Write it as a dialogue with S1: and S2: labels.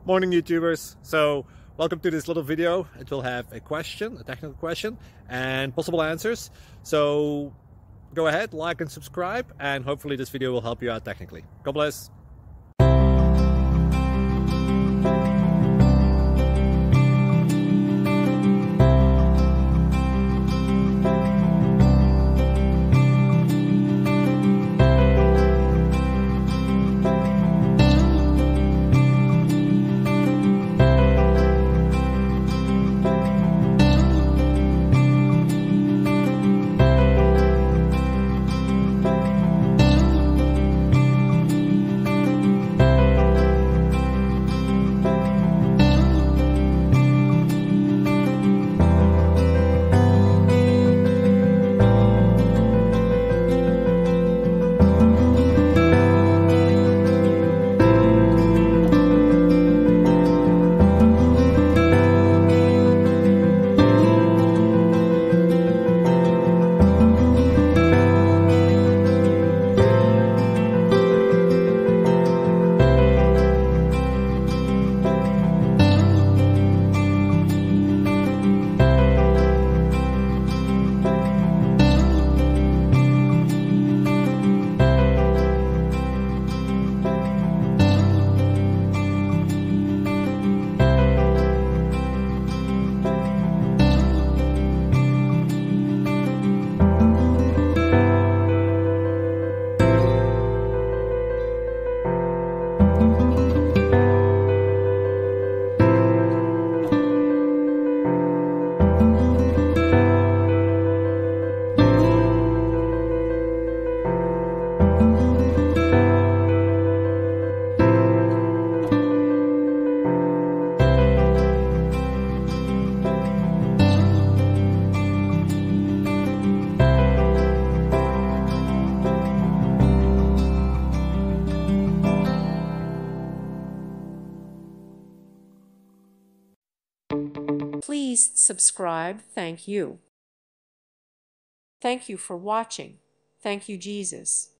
S1: Morning YouTubers. So welcome to this little video. It will have a question, a technical question, and possible answers. So go ahead, like and subscribe, and hopefully this video will help you out technically. God bless.
S2: Please subscribe. Thank you. Thank you for watching. Thank you, Jesus.